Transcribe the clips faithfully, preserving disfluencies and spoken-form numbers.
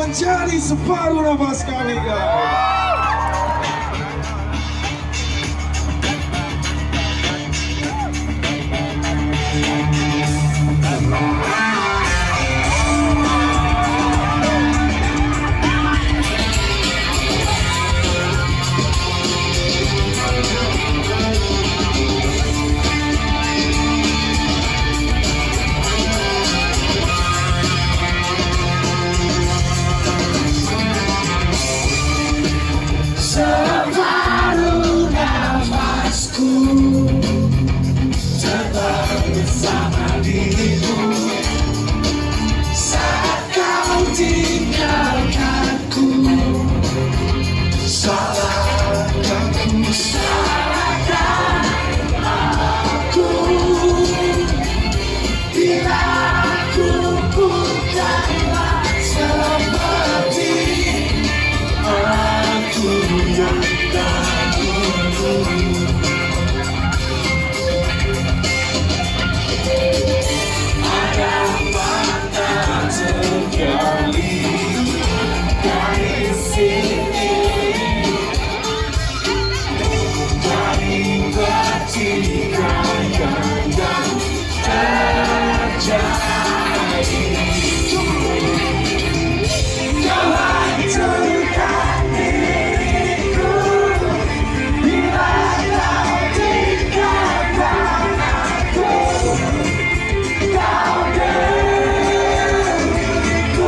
menjadi separuh nafas kami, guys. Separuh nafasku terbang bersama dirimu saat kau tinggalkanku. Salahkan ku, salahkan aku bila aku bukanlah seperti aku yang dahulu. Ada mana tergali dari sini, dari bertiga yang terjadi. Kau hancurkan diriku bila kau tinggalkan aku. Kau diriku,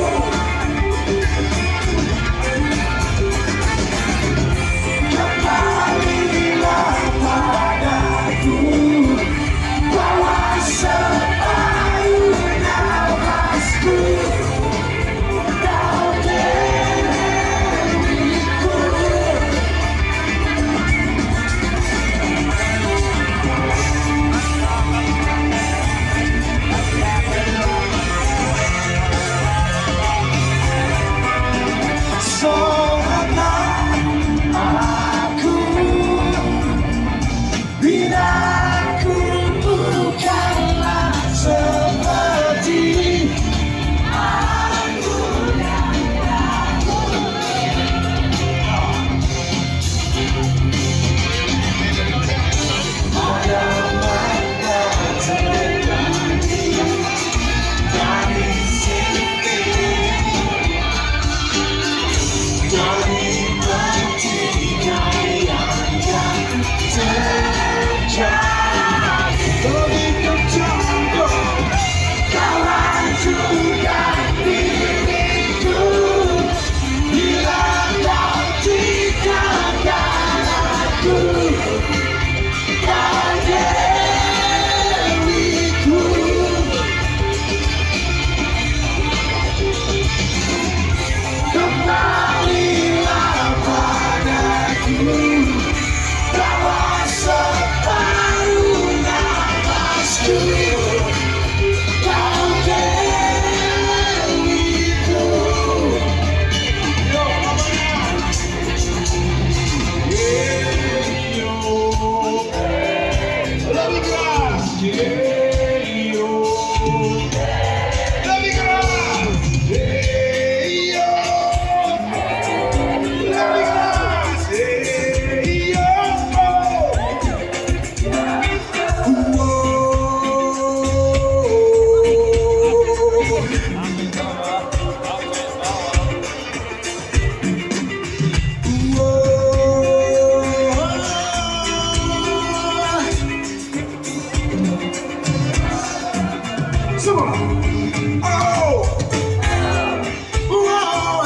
kembalilah padaku, bawa separuh nafasku. Kau diriku, seolah aku bila aku bukanlah seperti aku yang dahulu. Ada mana terjadi dari sini, dari bertiga yang terjadi. Begitu jauh kau hancurkan diriku bila kau tinggalkan aku. Kau diriku, kembalilah padaku, bawa separuh nafasku. Kau diriku, semua. Oh, wow,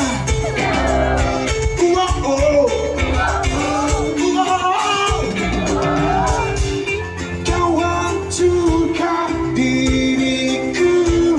wow, wow. Kau hancurkan diriku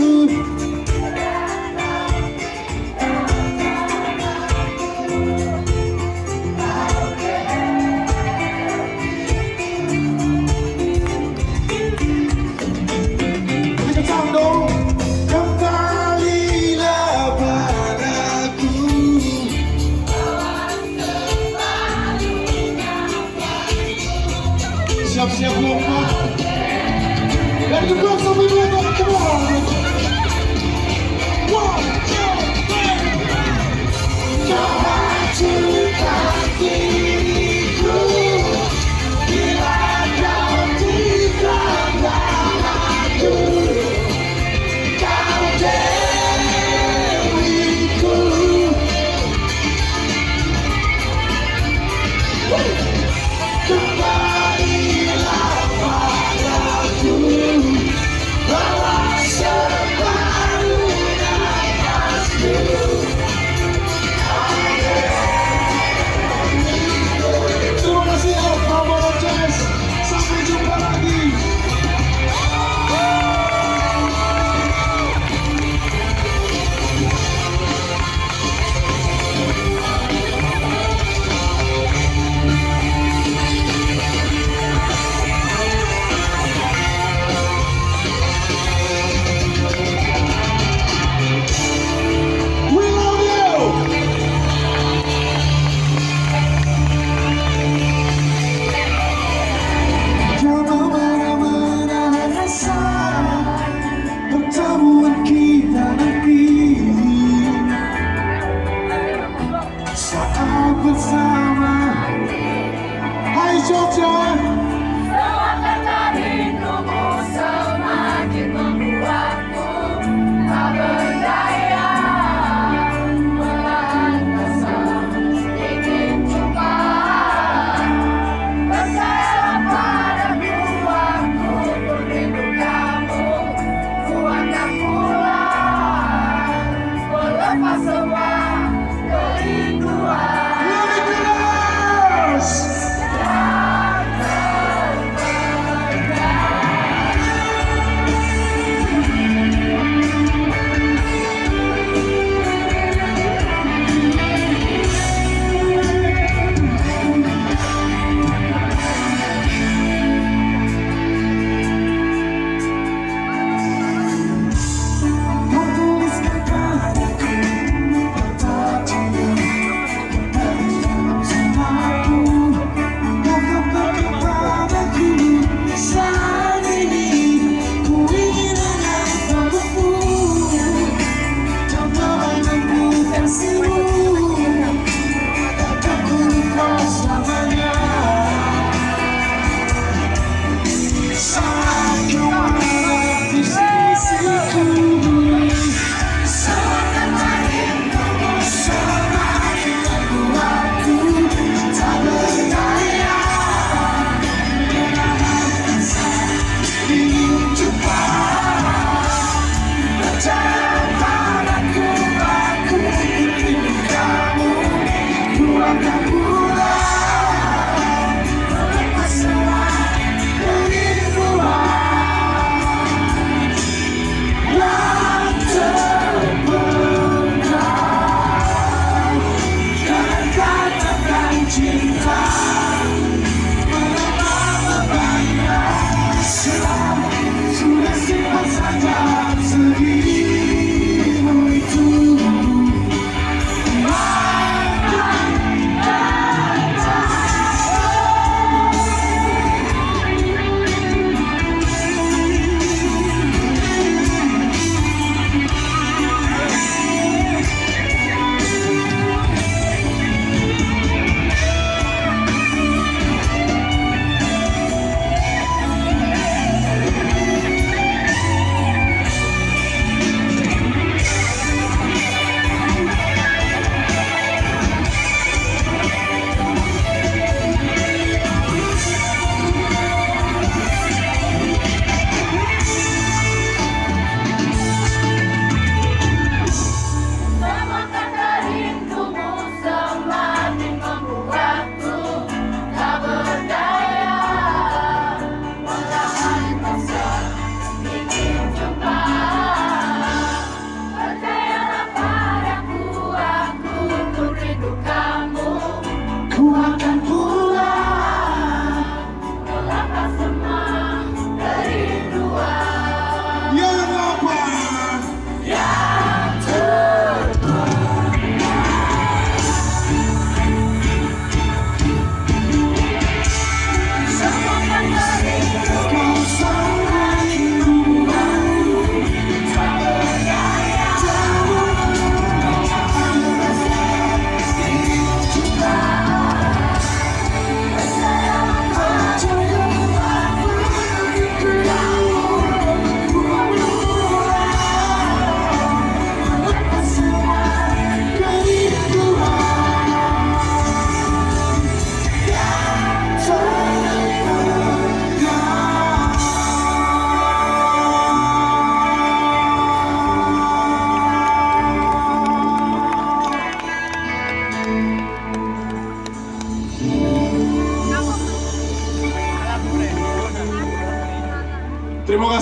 siap-siap lompat. Dari depan sampai belakang, come on. One, two, three.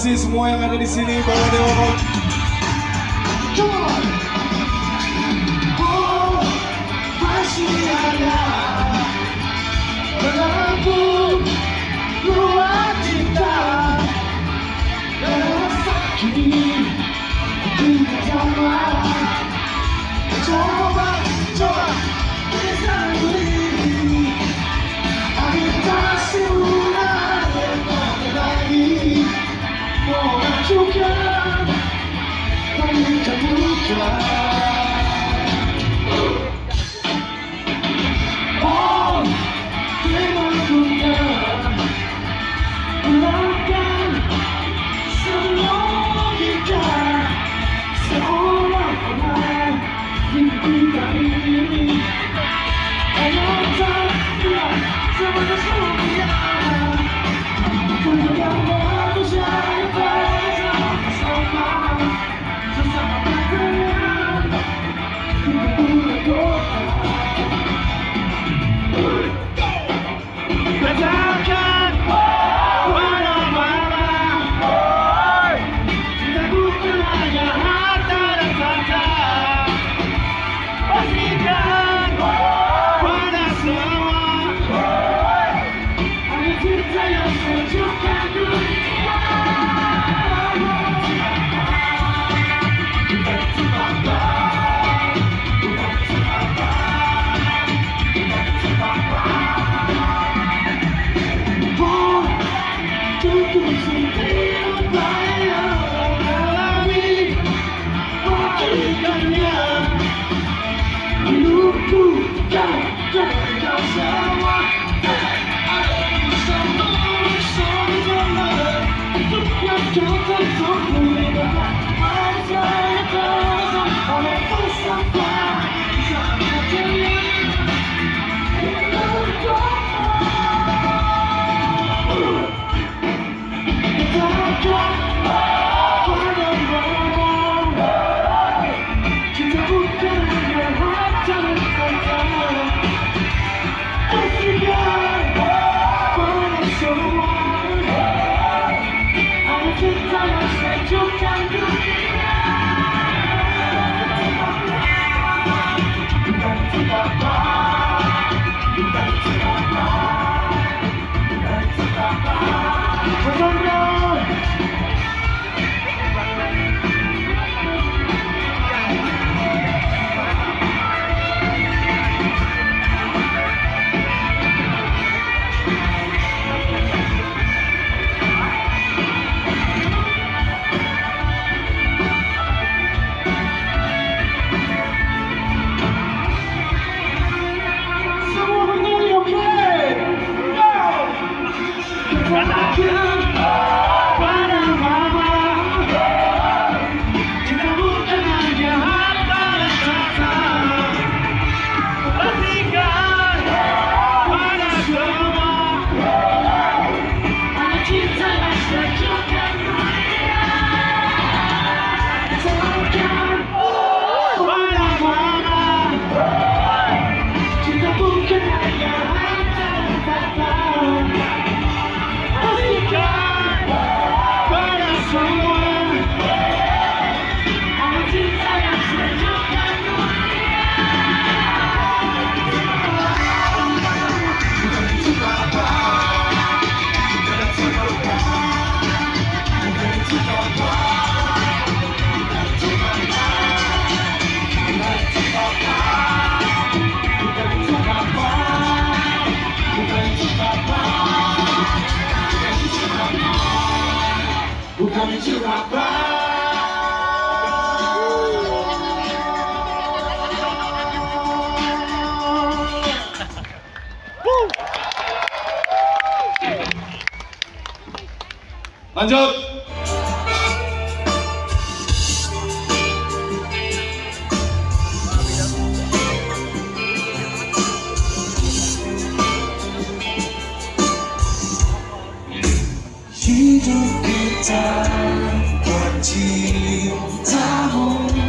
kasih semua yang ada di sini, para dewa. Come on. Oh, masih ada belenggu ruang cinta dan sakit di zaman. Coba, coba bisa beri kita sudah lagi mau juga meminta buka. Oh, memang bukan ulangkan semua logika seolah-olah mimpi ini hanya tak biar sebagai semuanya. Kemudian manusia itu bersama sesama berjalan hidup berdoa. Katakan pada mama, kita bukan hanya harta dan tahta. Pastikan pada semua ada cinta yang sejukkan dunia. Bukan cuma bang, bukan cuma bang, bukan cuma bang. Oh, cukup setiap yang alami berikannya. Hidupku kau, kau, kau semua ada di sana, sana untuk yang kau tentu berikan. Mau saya terasa oleh falsafah sama dia. Katakan pada mama, kita bukan hanya harta dan tahta. Pastikan pada semua ada cinta yang sejukkan dunia. Bukan cinta bang, bukan cinta bang, bukan cinta bang. Bersama semua bernyanyi, oke? Go! Katakan pada mama, kita bukan hanya harta dan tahta. Pastikan pada semua ada cinta yang sejukkan dunia. Katakan pada mama, kita bukan hanya harta dan tahta. Pastikan pada semua ada cinta yang sejukkan dunia. Bukan cuma bang, bukan cuma bang, bukan cuma bang, bukan cuma bang, bukan cuma bang, bukan cuma bang, bukan cuma bang, bukan cuma bang. Lanjut. Hidup kita buat cintamu,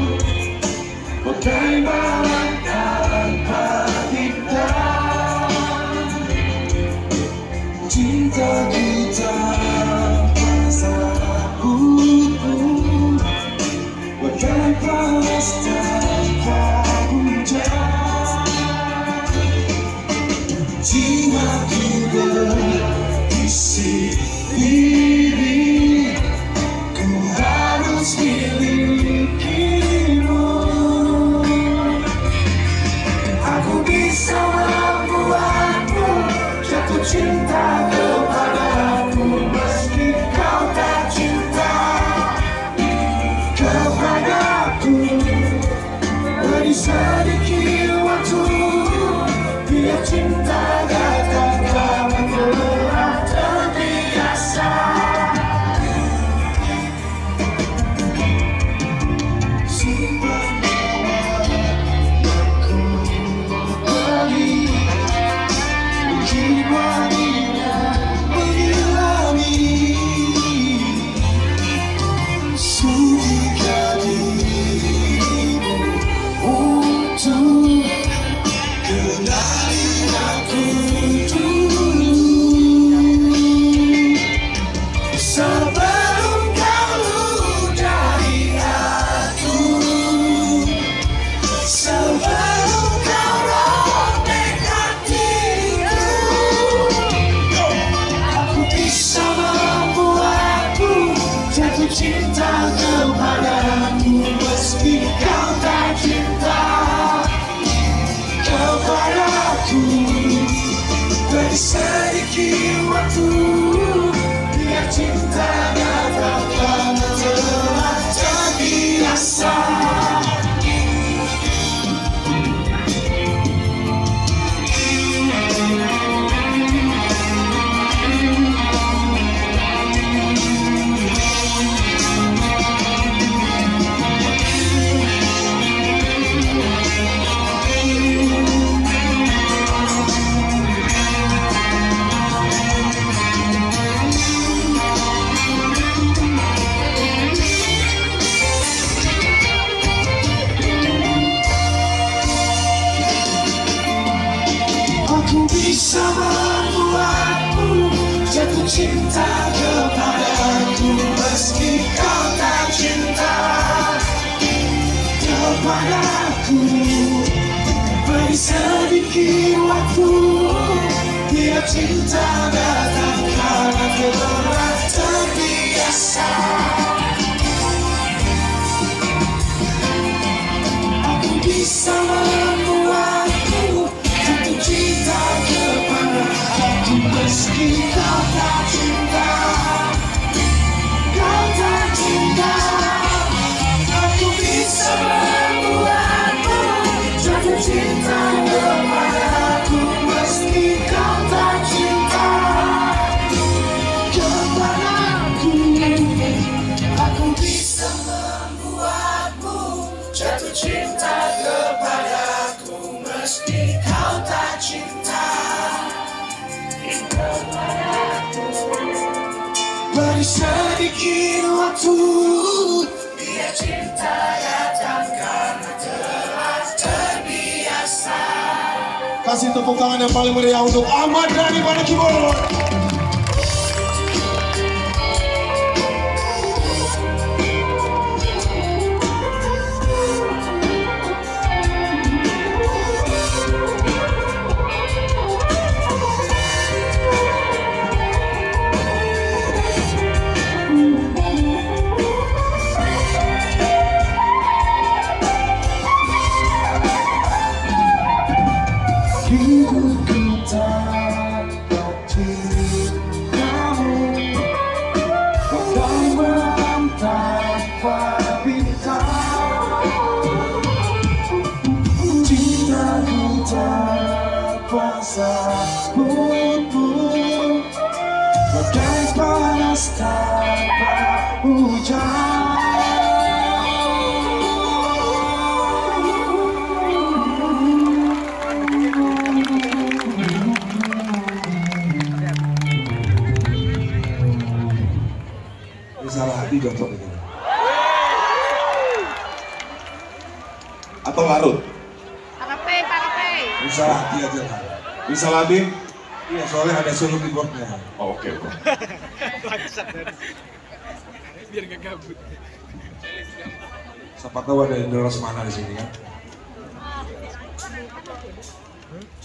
bagaimana tanpa kita? Cinta kita bersama. panas tanpa hujan, jiwaku berisi diri, ku harus milikimu. Aku bisa membuatmu jatuh cinta kepadaku, meski kau tak cinta kepadaku. Beri sedikit waktu, biar cinta datang karena telah terbiasa. Simpan aku beli, jiwanya mengilami. Sudikan dirimu untuk kenali aku dulu, sebelum kau ludahi aku, sebelum kau robek hatiku. Aku bisa membuatmu jatuh cinta kepadaku, meski kau tak cinta kepadaku. Beri sedikit waktu, biar cinta datang karena telah terbiasa. Aku bisa membuatmu jatuh cinta kepadaku, meski kau tak cinta kepadaku. Beri sedikit waktu, biar cinta datang karena telah terbiasa. Aku bisa membuatmu jatuh cinta kepadaku, meski kau tak cinta, kau tak cinta. Aku bisa membuatmu jatuh cinta kepadaku, meski kau tak cinta kepadaku. Aku bisa membuatmu jatuh cinta kepadaku, meski kau tak cinta kepadaku. Beri sedikit waktu, biar cinta datang karena telah terbiasa. Kasih tepuk tangan yang paling meriah untuk Ahmad Dhani pada keyboard. Hidupku tanpa cintamu, bagaikan malam tanpa bintang. Cintaku tanpa sabunmu, bagaikan panas tanpa hujan. Salah hati cocok ini. Atau larut? Parape, parape. Bisa hati aja kan. Bisa hati? Iya, soalnya ada solo keyboardnya. Oh, oke, oke. Biar gak gabut. Siapa tahu ada Indra Lesmana di sini kan.